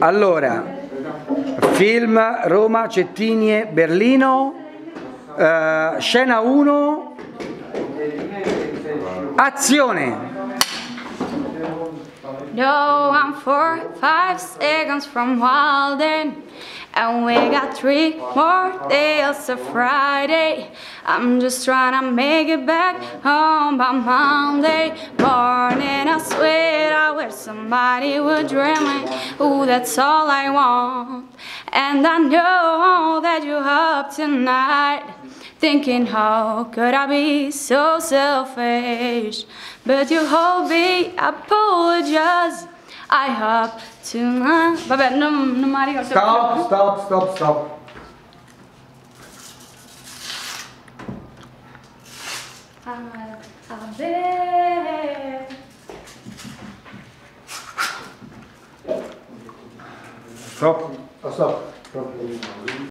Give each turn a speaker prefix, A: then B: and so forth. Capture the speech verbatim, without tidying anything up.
A: Allora, film Roma, Cettinie, Berlino, uh, scena uno, azione!
B: No, I'm four, five seconds from Walden, and we got three more days to Friday. I'm just trying to make it back home by Monday morning. I swear I wish somebody would dream me. Ooh, that's all I want. And I know that you're up tonight, thinking how could I be so selfish? But you hold me, I apologize. I hope tonight. Vabbè, non, non mi ricordo.
A: Stop, stop, stop, stop.
B: Vabbè.
A: Stop. Stop. Stop.